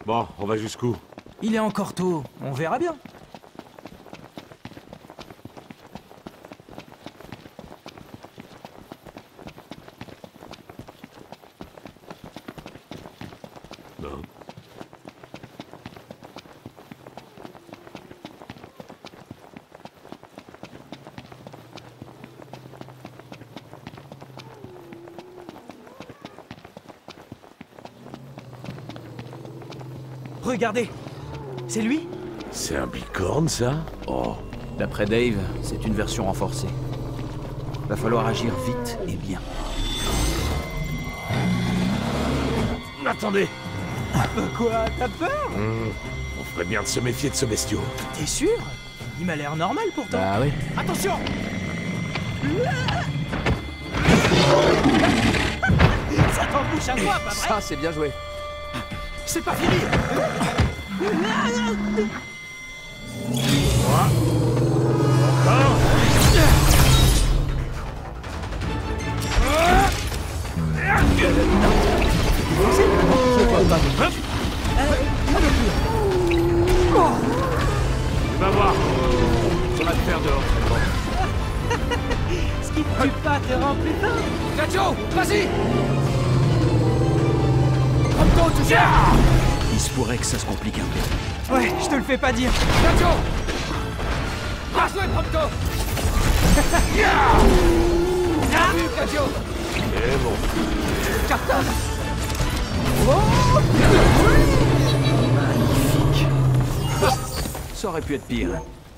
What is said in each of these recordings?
Bon, on va jusqu'où? Il est encore tôt, on verra bien. Non. Regardez, c'est lui? C'est un bicorne, ça? Oh. D'après Dave, c'est une version renforcée. Va falloir agir vite et bien. Attendez! Quoi, t'as peur? On ferait bien de se méfier de ce bestiau. T'es sûr? Il m'a l'air normal pourtant. Bah oui. Attention! Ça t'embouche un doigt, pas vrai? Ça, c'est bien joué. C'est pas fini! Va voir! Ça va te faire dehors. Ce qui te tue pas te rend plus fort! Gacho, vas-y! Prompto, tu viens! Il se pourrait que ça se complique un peu. Ouais, je te le fais pas dire. Gacho! Bien joué, Prompto! Bien vu, Gacho! Et bon. Carton! Magnifique! Ça aurait pu être pire.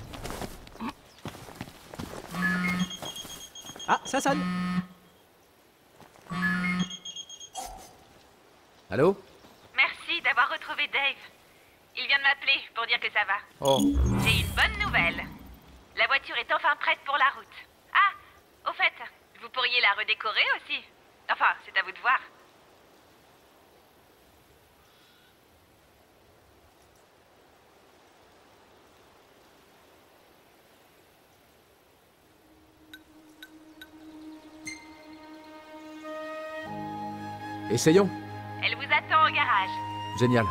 Ah, ça sonne. Allô? Merci d'avoir retrouvé Dave. Il vient de m'appeler pour dire que ça va. Oh. J'ai une bonne nouvelle. La voiture est enfin prête pour la route. Ah, au fait, vous pourriez la redécorer aussi. Enfin, c'est à vous de voir. Essayons. Elle vous attend au garage. Génial.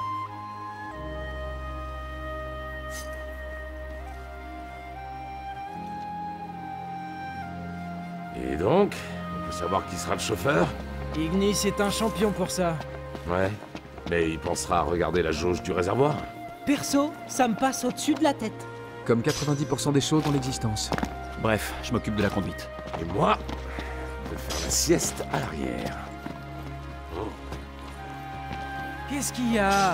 Et donc, on peut savoir qui sera le chauffeur? Ignis est un champion pour ça. Ouais. Mais il pensera à regarder la jauge du réservoir. Perso, ça me passe au-dessus de la tête. Comme 90% des choses dans l'existence. Bref, je m'occupe de la conduite. Et moi, de faire la sieste à l'arrière. Qu'est-ce qu'il y a?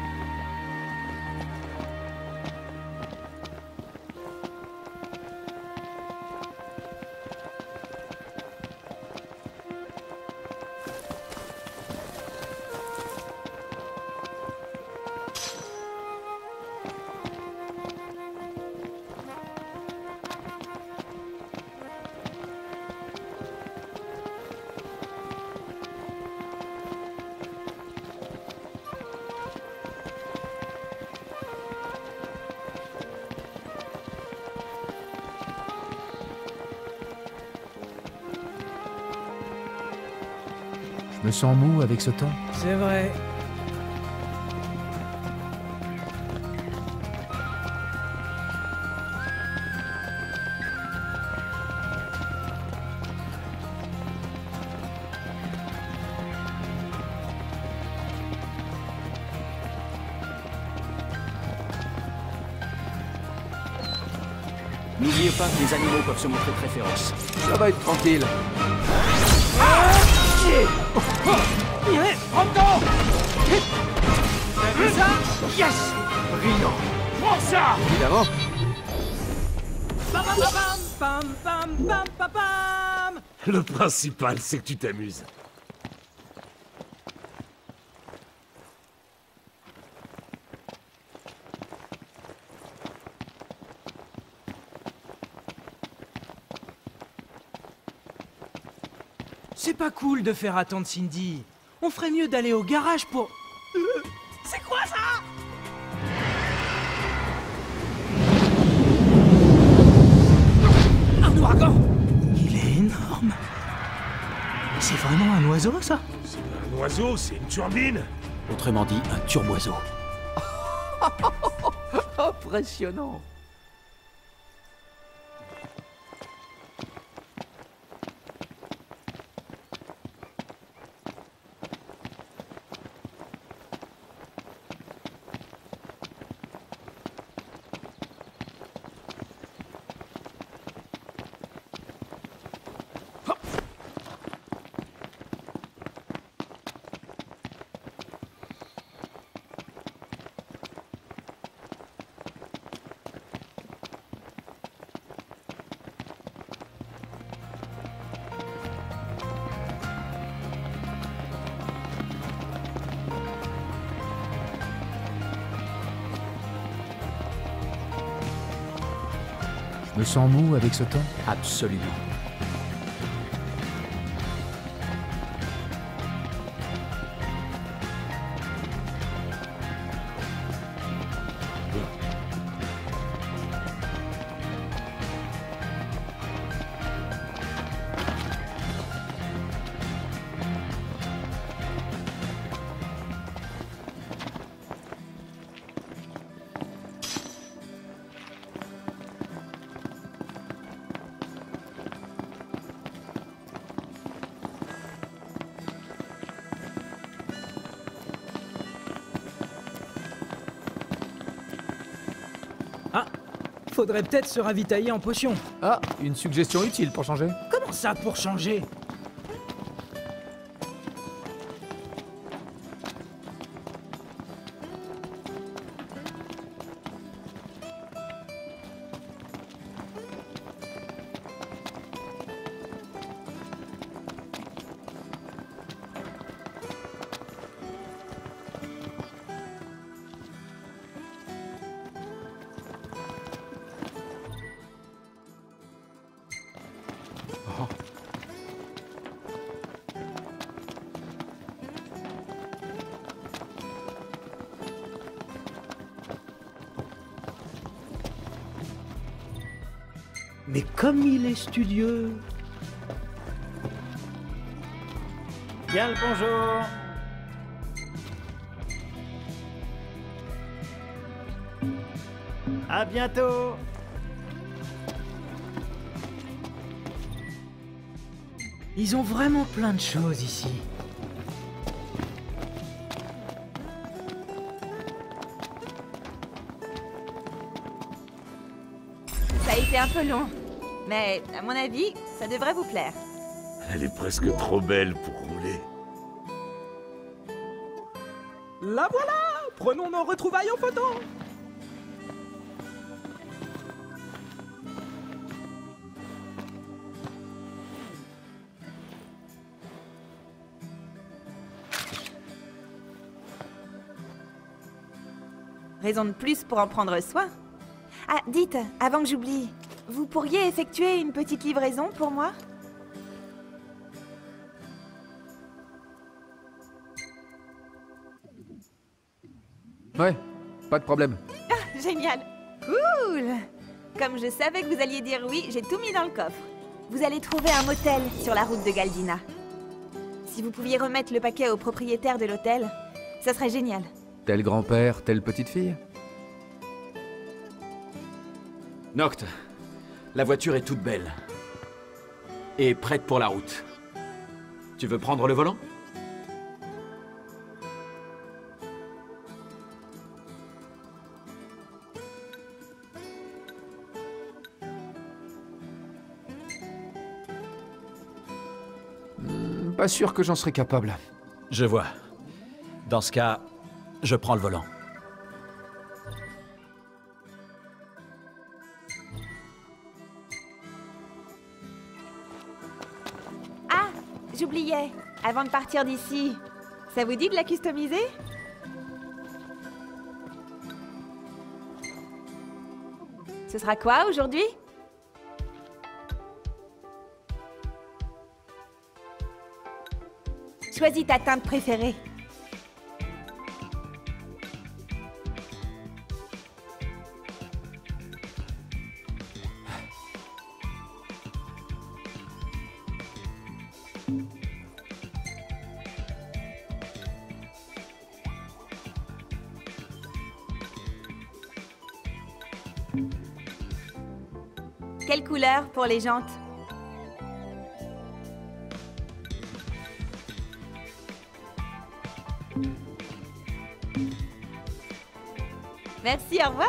Je me sens mou avec ce temps. C'est vrai. N'oubliez pas que les animaux peuvent se montrer très féroces. Ça va être tranquille. Prompto! T'as vu ça? Yes! Brillant! Prends ça! Évidemment. Pam pam pam pam pam pam pam. Le principal, c'est que tu t'amuses. C'est pas cool de faire attendre Cindy. On ferait mieux d'aller au garage pour... C'est quoi ça? Un ouragan! Il est énorme. C'est vraiment un oiseau, ça? C'est un oiseau, c'est une turbine. Autrement dit, un turboiseau. Impressionnant. Je me sens mou avec ce temps. Absolument. Ah, faudrait peut-être se ravitailler en potions. Ah, une suggestion utile pour changer. Comment ça pour changer? Mais comme il est studieux. Bien le bonjour. À bientôt. Ils ont vraiment plein de choses ici. Ça a été un peu long. Mais, à mon avis, ça devrait vous plaire. Elle est presque trop belle pour rouler. La voilà! Prenons nos retrouvailles en photo! Raison de plus pour en prendre soin. Ah, dites, avant que j'oublie, vous pourriez effectuer une petite livraison pour moi? Ouais, pas de problème. Génial. Cool. Comme je savais que vous alliez dire oui, j'ai tout mis dans le coffre. Vous allez trouver un motel sur la route de Galdina. Si vous pouviez remettre le paquet au propriétaire de l'hôtel, ça serait génial. Tel grand-père, telle petite fille. Noct, la voiture est toute belle. Et prête pour la route. Tu veux prendre le volant? Pas sûr que j'en serais capable. Je vois. Dans ce cas, je prends le volant. Ah, j'oubliais. Avant de partir d'ici, ça vous dit de la customiser? Ce sera quoi aujourd'hui? Choisis ta teinte préférée. Quelle couleur pour les jantes? Merci, au revoir.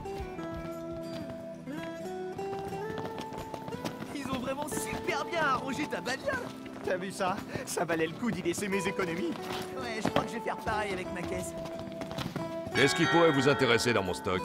Ils ont vraiment super bien arrangé ta bagnole. T'as vu ça? Ça valait le coup d'y laisser mes économies. Ouais, je crois que je vais faire pareil avec ma caisse. Qu'est-ce qui pourrait vous intéresser dans mon stock?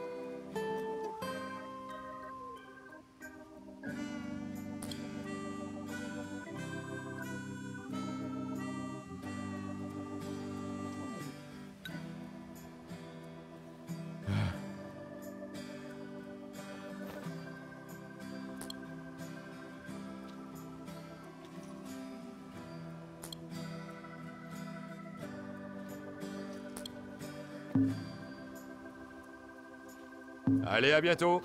Allez, à bientôt.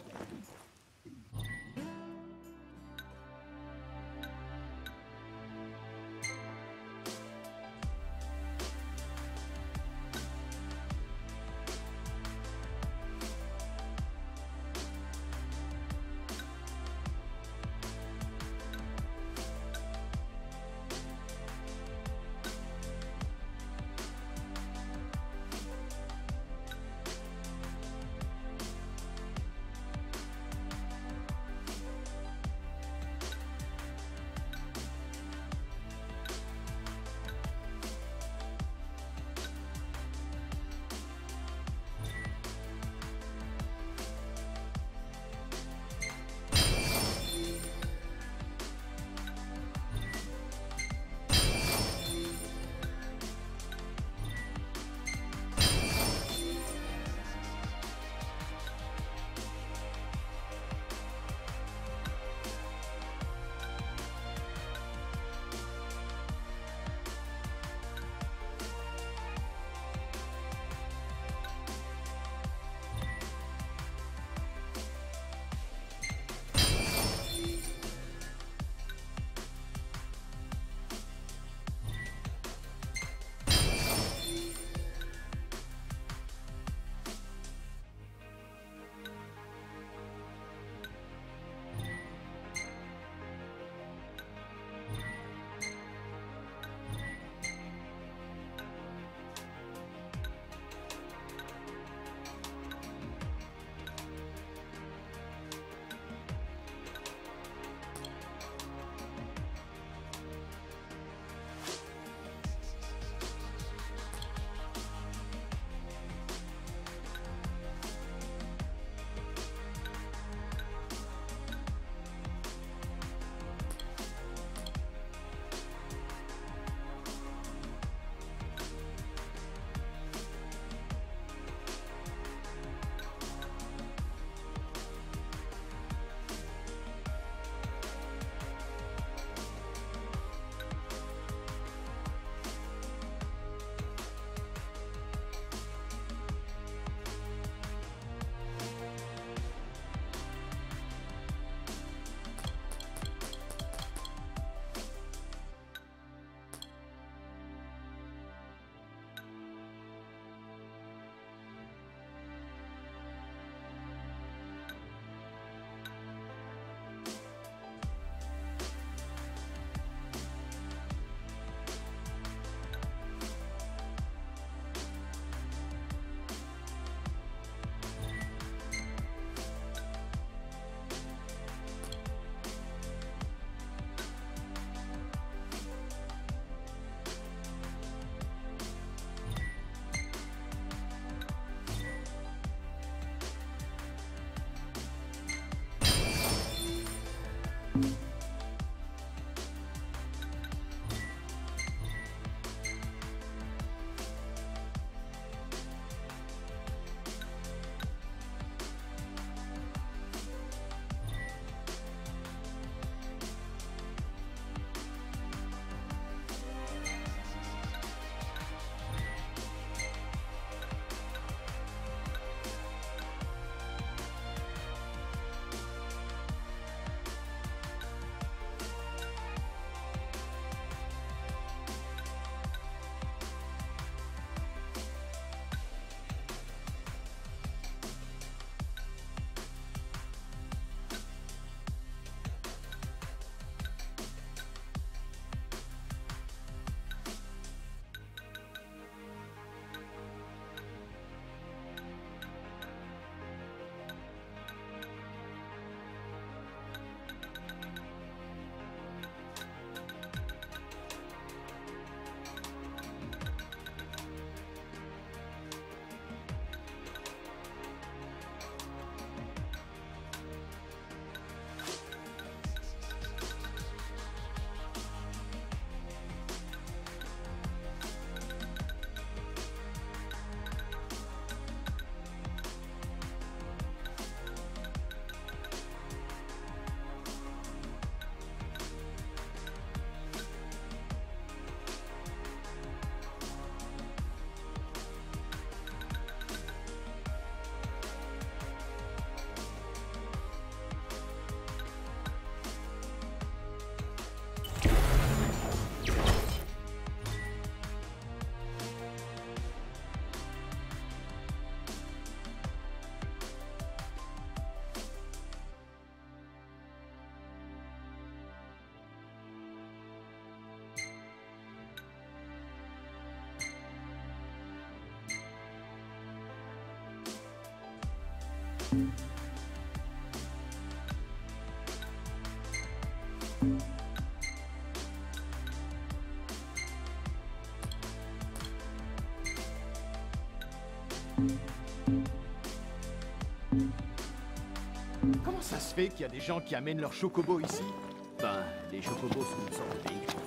Comment ça se fait qu'il y a des gens qui amènent leurs chocobos ici? Ben, les chocobos sont une sorte de véhicule.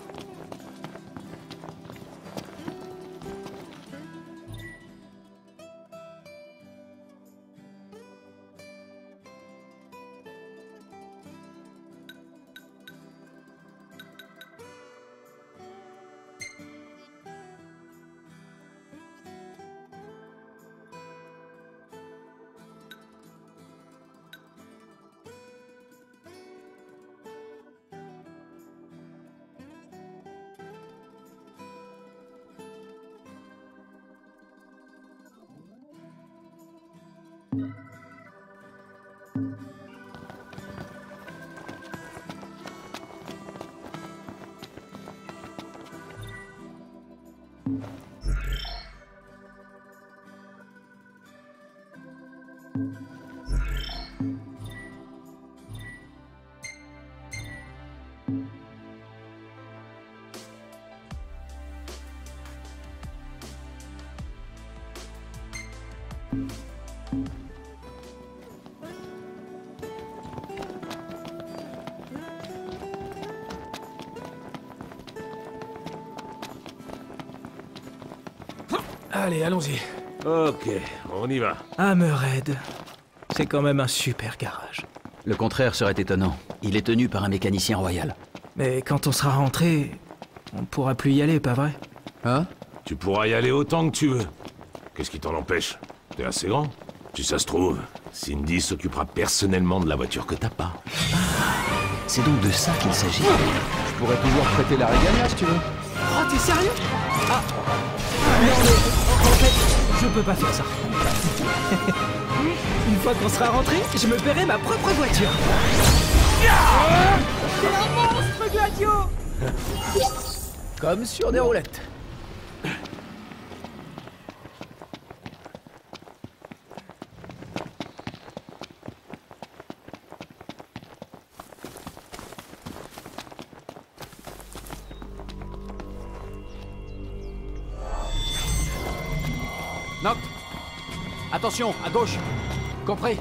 Allez, allons-y. Ok, on y va. Hammerhead. C'est quand même un super garage. Le contraire serait étonnant. Il est tenu par un mécanicien royal. Mais quand on sera rentré, on pourra plus y aller, pas vrai? Hein? Tu pourras y aller autant que tu veux. Qu'est-ce qui t'en empêche? T'es assez grand. Si ça se trouve, Cindy s'occupera personnellement de la voiture que t'as pas. C'est donc de ça qu'il s'agit. Je pourrais toujours prêter la Régania si tu veux. Oh, t'es sérieux? Ah non, mais en fait, je peux pas faire ça. Une fois qu'on sera rentré, je me paierai ma propre voiture. C'est un monstre, Gladio! Comme sur des roulettes. Noct! Attention, à gauche! Compris.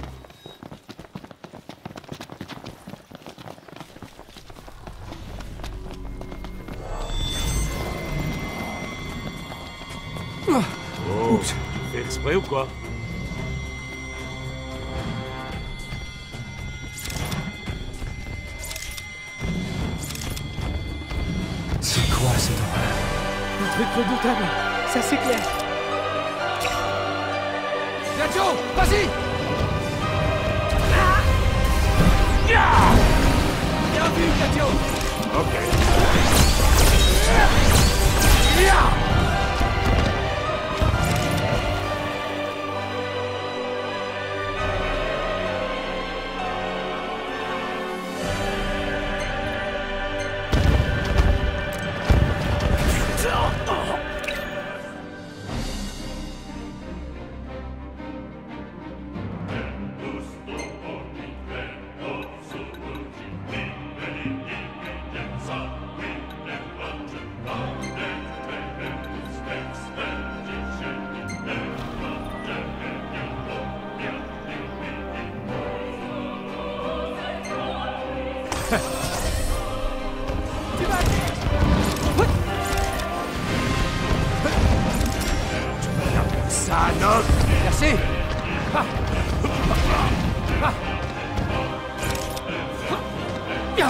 Oh, tu fais exprès ou quoi? C'est quoi ce nom? Un truc redoutable, ça c'est clair. Gladio, vas-y! Bien vu, Gladio! Ok. Ça, Noct! Merci! Ah. Ah. Ah.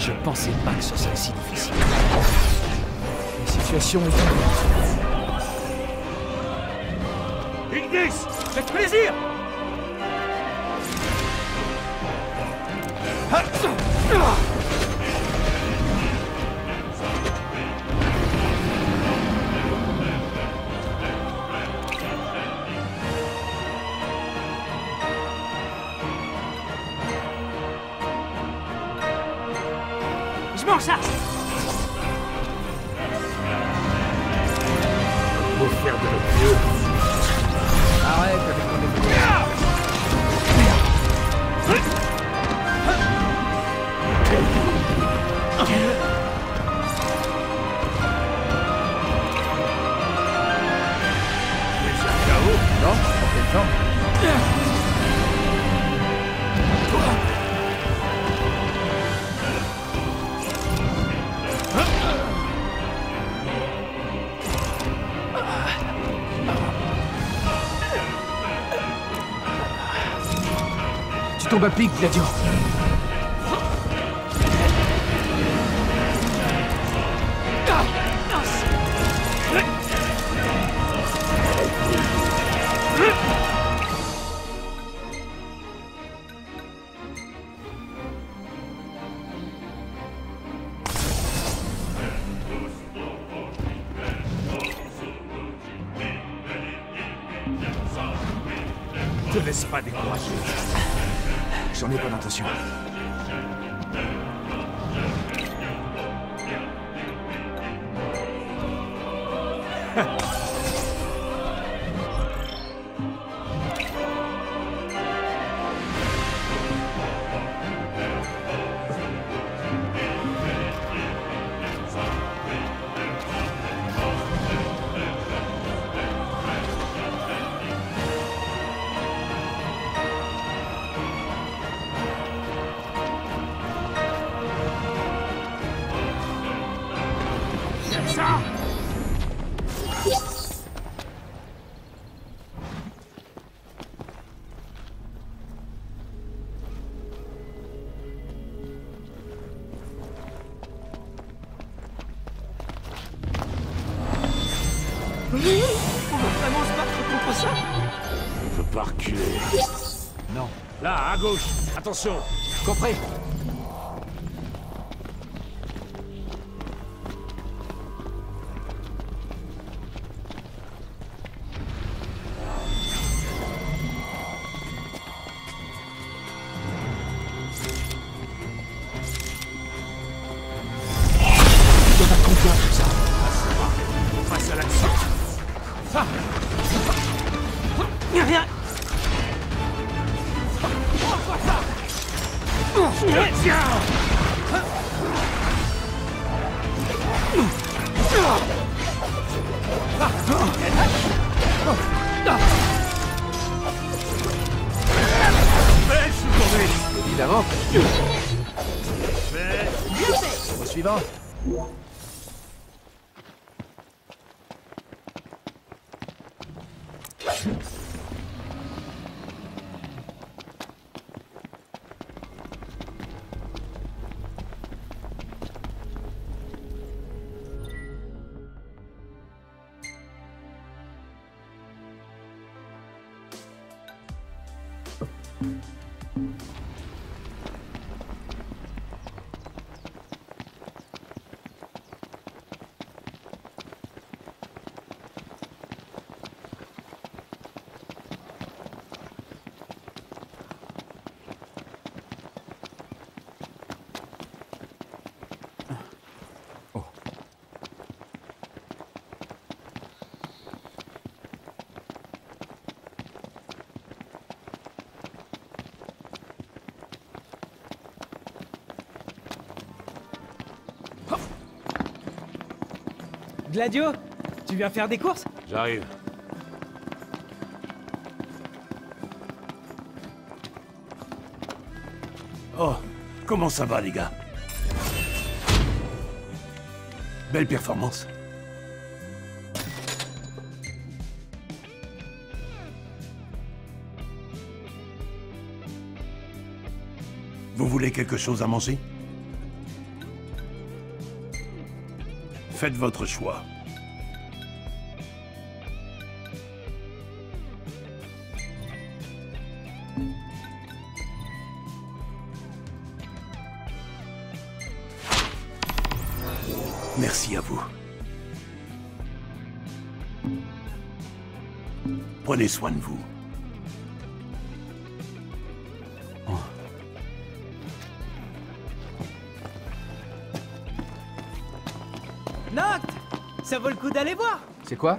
Je pensais pas que ce serait si difficile. La situation est tendue. Ignis! Faites plaisir! Je m'en charge. Faut faire de notre mieux. Arrête avec ton défense. Non, en pleine forme. Tu tombes à pic, Gladio. Te laisse pas décourager. J'en ai pas l'intention. On va vraiment se battre contre ça? On peut pas reculer. Non. Là, à gauche. Attention. Compris. Face à l'action. Rien. Évidemment. Au suivant. Gladio, tu viens faire des courses? J'arrive. Oh, comment ça va, les gars? Belle performance. Vous voulez quelque chose à manger? Faites votre choix. Merci à vous. Prenez soin de vous. Noct! Ça vaut le coup d'aller voir! C'est quoi?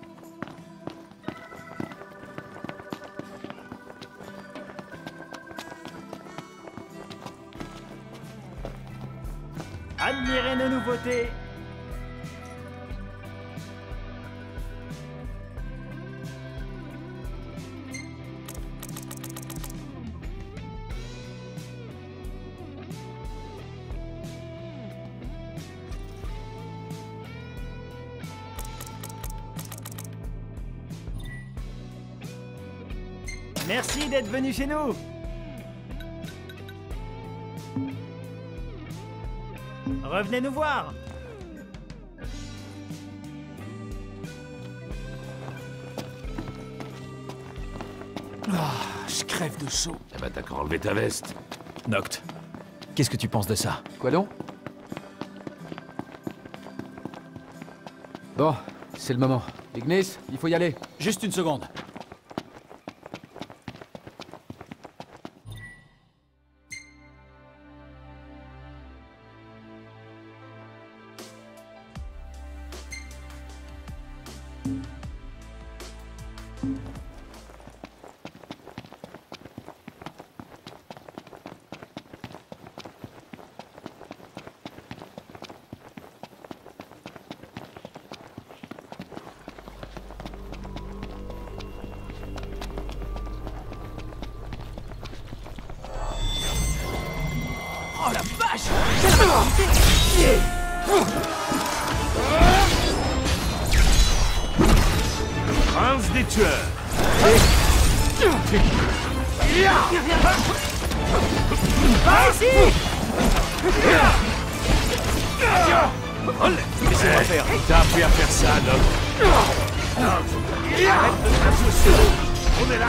Admirez nos nouveautés. Merci d'être venu chez nous. Revenez nous voir. Je crève de chaud. Eh ben, t'as qu'à enlever ta veste. Noct, qu'est-ce que tu penses de ça? Quoi donc? Bon, c'est le moment. Ignis, il faut y aller. Juste une seconde. Oh la vache! Prince des tueurs. Laissez-moi faire. T'as appris à faire ça, Noct. Arrête de t'associer. On est là,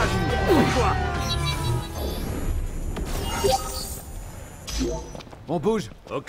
toi. On bouge. Ok.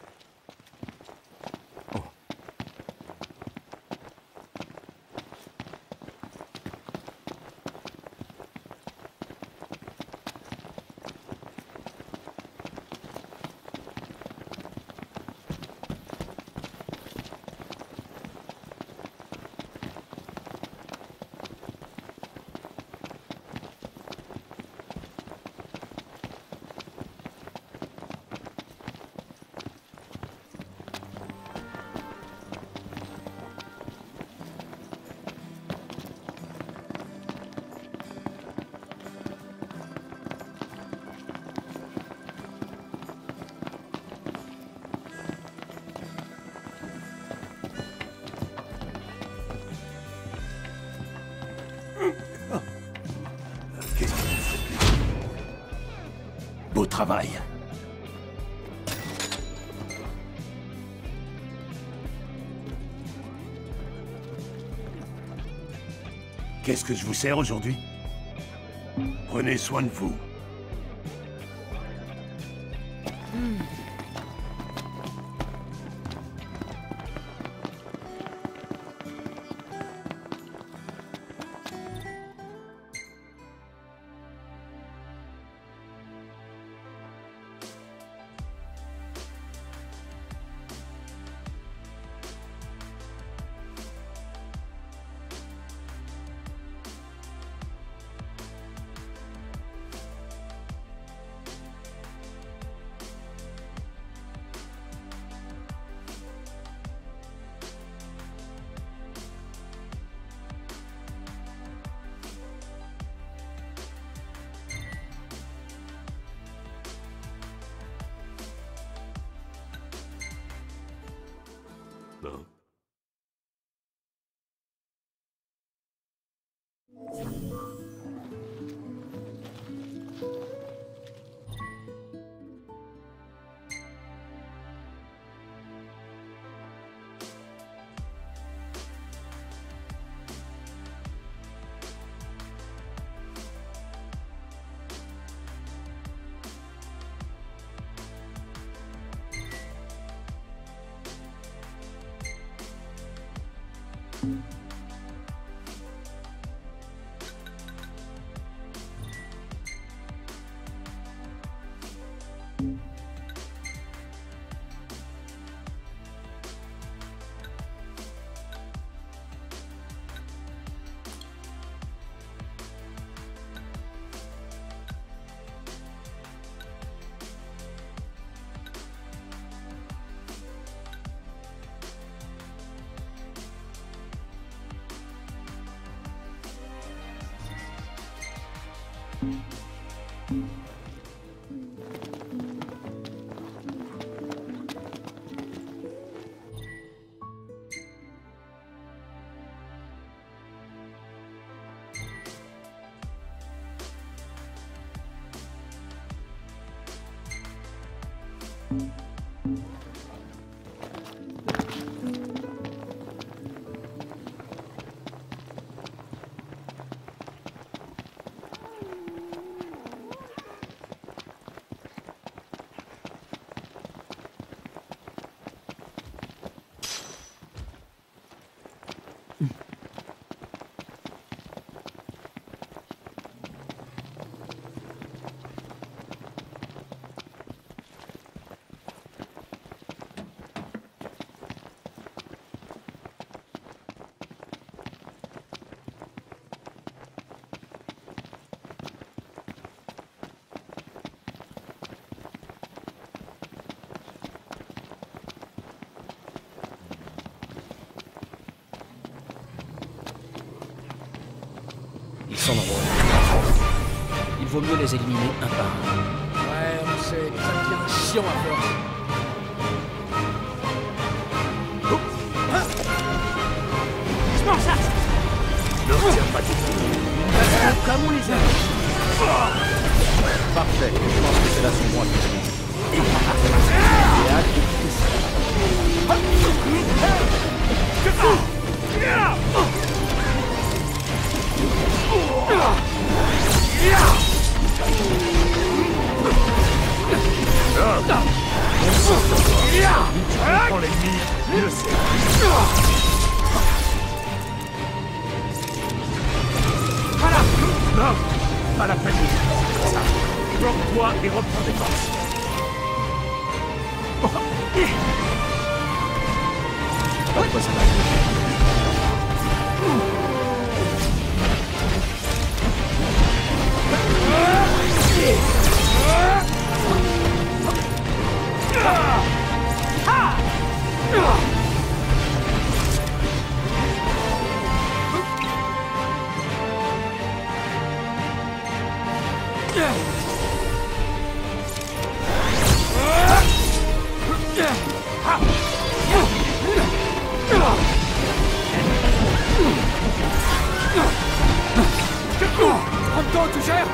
Qu'est-ce que vous faites? Beau travail. Qu'est-ce que je vous sers aujourd'hui? Prenez soin de vous. Non. Ils sont nombreux. Il vaut mieux les éliminer un par un. Ouais, on sait, mais ça devient chiant à force. Je m'en chasse. Ne retiens pas tout. Comme on les a. Parfait, je pense que c'est là sur moi qui j'ai hâte de quitter ça. Quand l'ennemi, il le sait. Voilà. Non, pas la peine de faire ça. Bloque-toi et reprends tes forces. Pas de quoi ça va. Prends-toi, tu gères.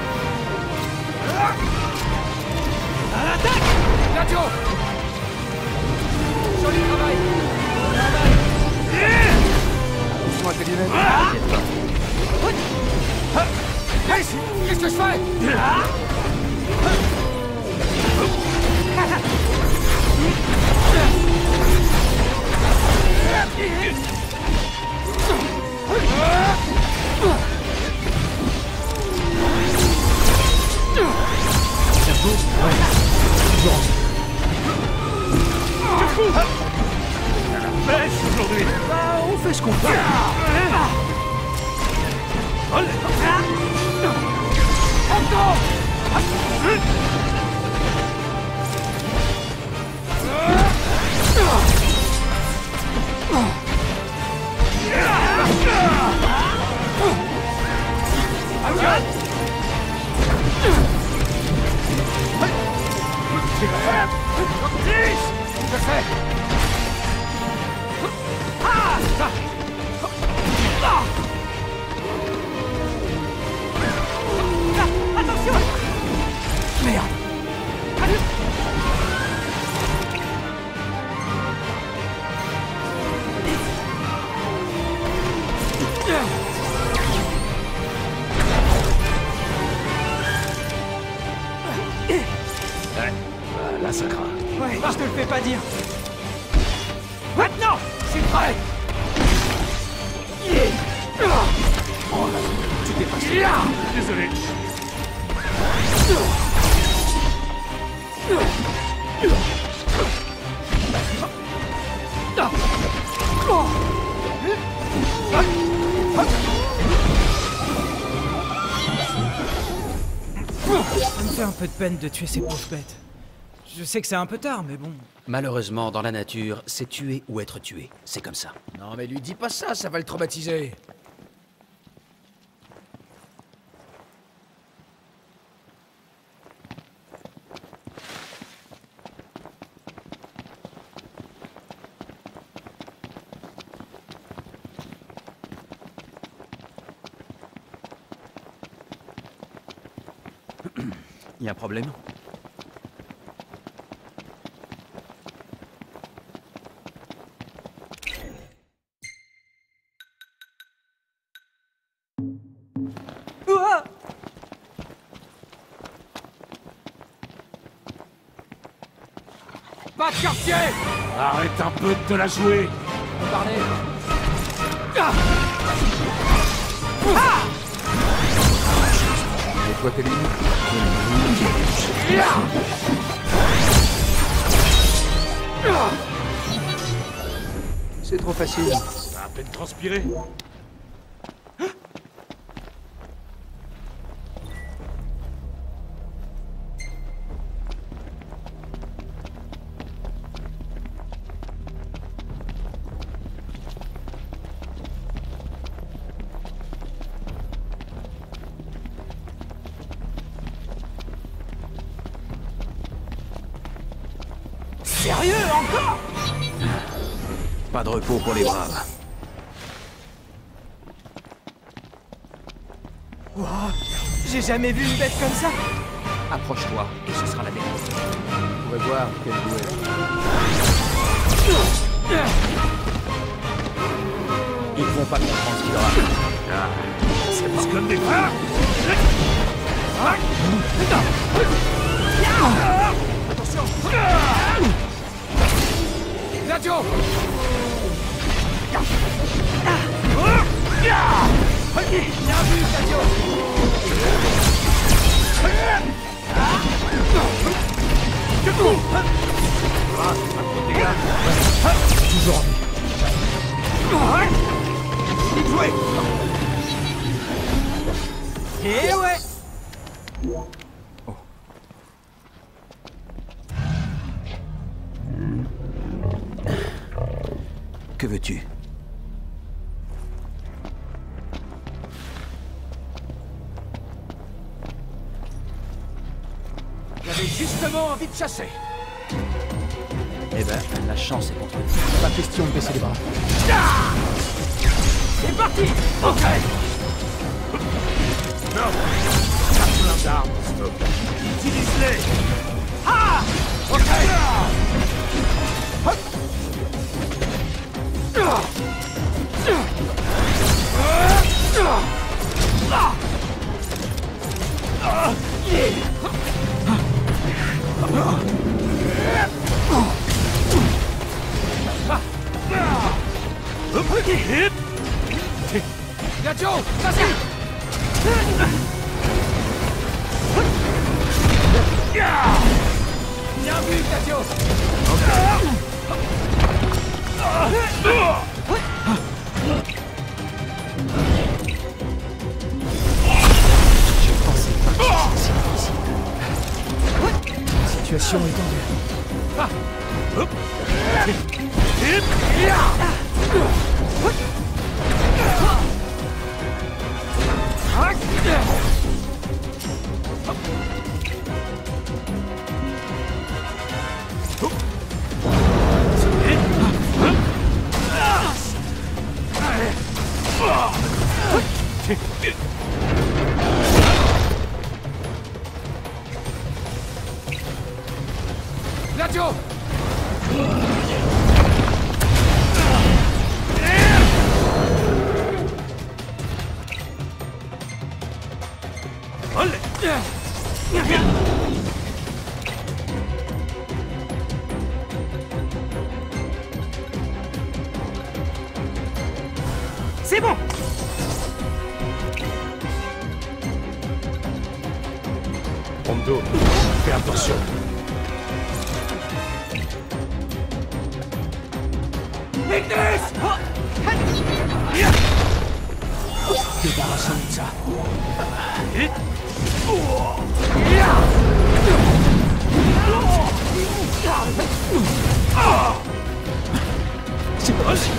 À l'attaque. Gladio. Joli travail. Doucement, Calimène. Qu'est-ce que je fais? Pêche aujourd'hui. On fait ce qu'on peut. Je fais. Attention! Merde! Là, ça craint. Ouais, je te le fais pas dire. Maintenant! Je suis prêt! Désolé. Ça me fait un peu de peine de tuer ces pauvres bêtes. Je sais que c'est un peu tard, mais bon. Malheureusement, dans la nature, c'est tuer ou être tué. C'est comme ça. Non mais lui dis pas ça, ça va le traumatiser. Y a un problème? Ouah! Pas de quartier! Arrête un peu de te la jouer. Parlez. Et toi, t'es libre? C'est trop facile. T'as à peine transpiré. Sérieux, encore? Pas de repos pour les braves. Wow, j'ai jamais vu une bête comme ça. Approche-toi et ce sera la dernière. On pourrait voir quel goût est. Ils vont pas comprendre ce qu'il leur arrive. C'est plus comme des frères. Attention! Gladio! Bien vu, Gladio! Toujours en vie. Vite joué! Eh ouais! Que veux-tu? J'avais justement envie de chasser. Eh ben, la chance est contre nous. Pas question de baisser les bras. C'est parti! Ok! Non. T'as plein d'armes, stop. Utilise-les. Ah! Ok! Hop! Gladio, vas-y! Bien vu, Gladio! La situation est tendue. Gladio! C'est bon! bientôt. Fais attention. Débarrassons-nous de ça. C'est pas possible.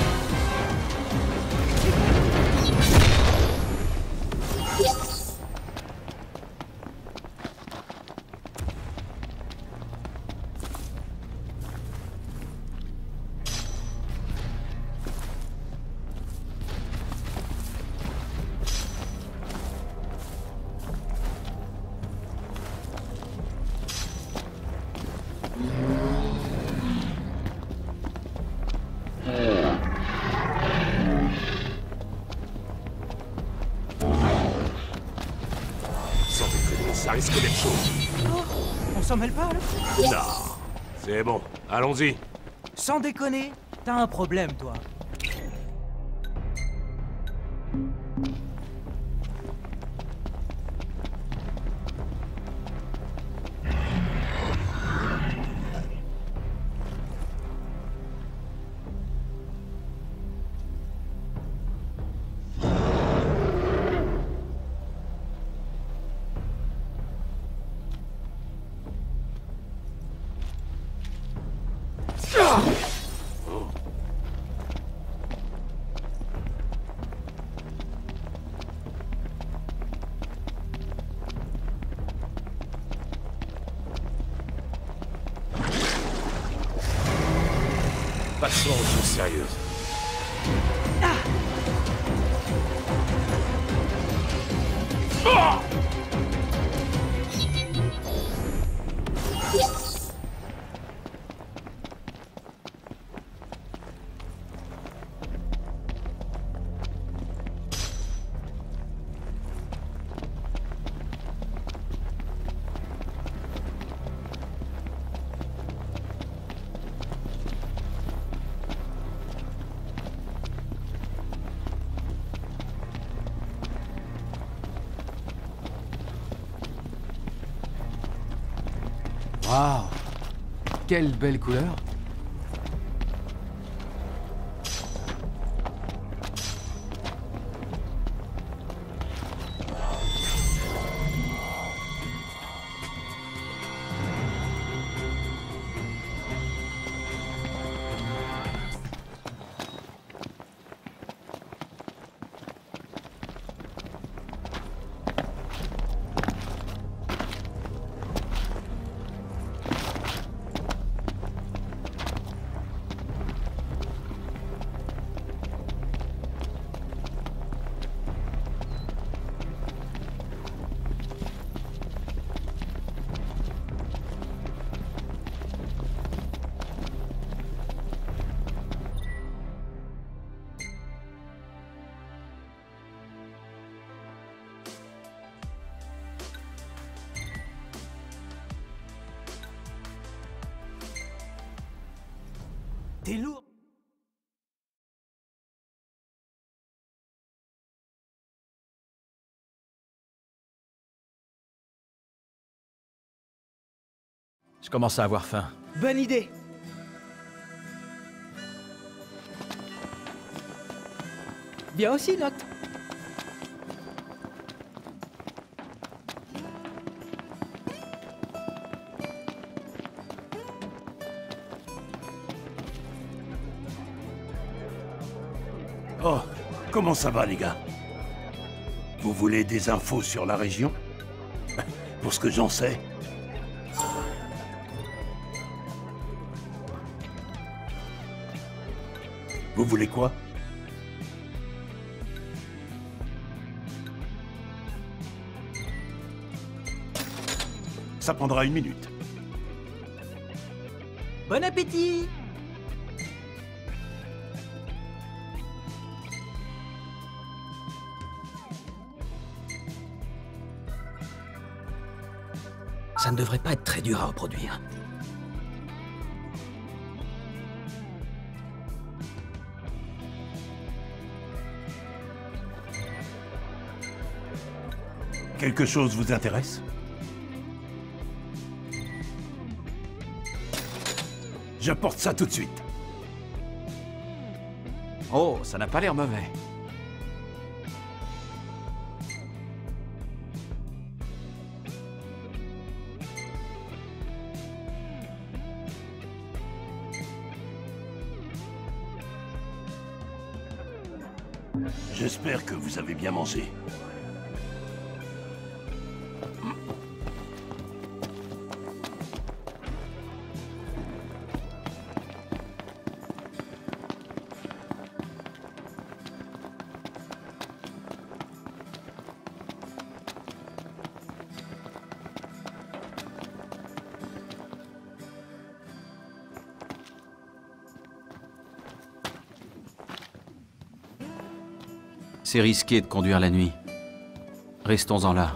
Sans déconner, ça risque d'être chaud. On s'en mêle pas, là? Non. C'est bon, allons-y. Sans déconner, t'as un problème, toi. Passons aux choses sérieuses. Waouh! Quelle belle couleur! T'es lourd. Je commence à avoir faim. Bonne idée. Viens aussi, Noct. Oh, comment ça va, les gars? Vous voulez des infos sur la région? Pour ce que j'en sais. Vous voulez quoi? Ça prendra 1 minute. Bon appétit. Ça ne devrait pas être très dur à reproduire. Quelque chose vous intéresse? J'apporte ça tout de suite. Oh, ça n'a pas l'air mauvais. J'espère que vous avez bien mangé. C'est risqué de conduire la nuit. Restons-en là.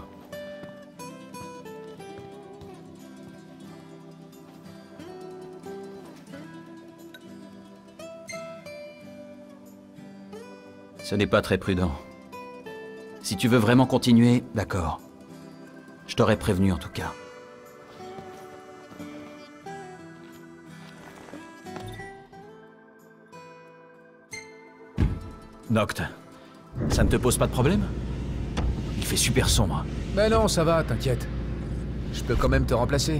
Ce n'est pas très prudent. Si tu veux vraiment continuer, d'accord. Je t'aurais prévenu en tout cas. Noct, ça ne te pose pas de problème? Il fait super sombre. Mais non, ça va, t'inquiète. Je peux quand même te remplacer.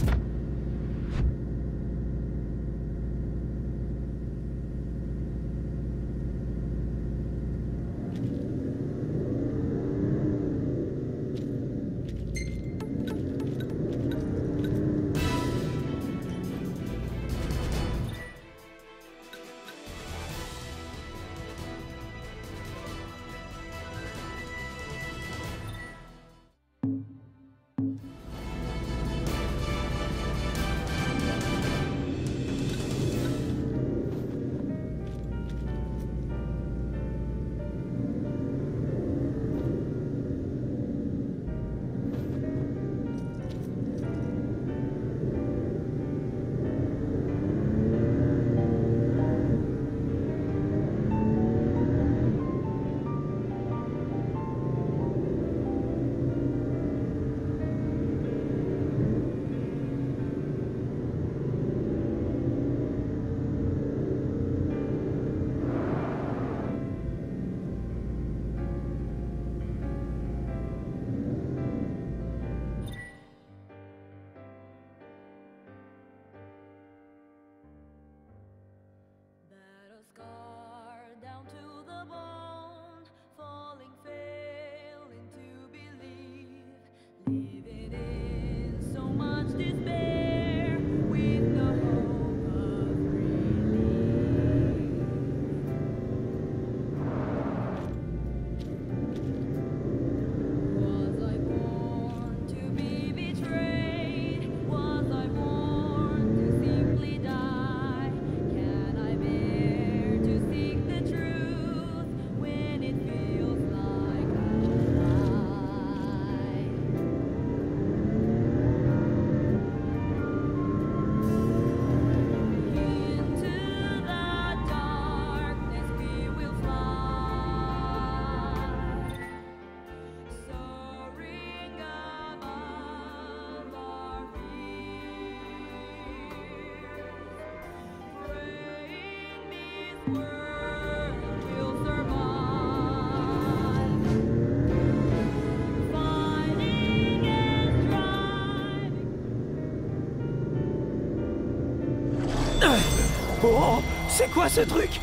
Oh, c'est quoi ce truc?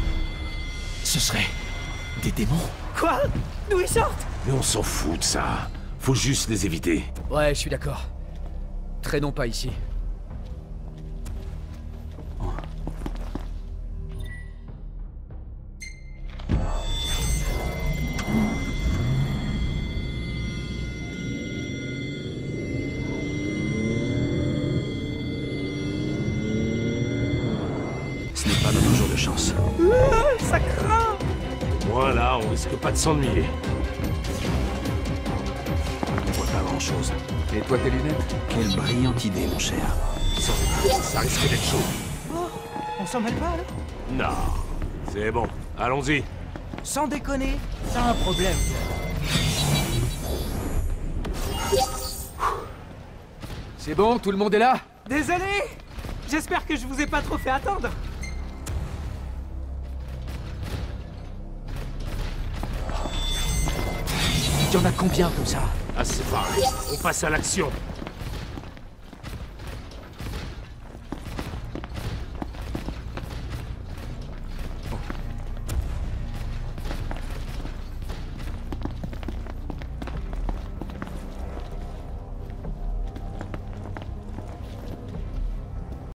Ce serait des démons? Quoi? D'où ils sortent? Mais on s'en fout de ça. Faut juste les éviter. Ouais, je suis d'accord. Traînons pas ici. Ce n'est pas notre jour de chance. Ça craint! Moi là, on risque pas de s'ennuyer. On voit pas grand-chose. Et toi, tes lunettes? Quelle brillante idée, mon cher. Ça risque d'être chaud. Oh, on s'en mêle pas, là? Non. C'est bon. Allons-y. Sans déconner, t'as un problème. C'est bon, tout le monde est là? Désolé! J'espère que je vous ai pas trop fait attendre. Il y en a combien comme ça? Ah, c'est pareil. On passe à l'action.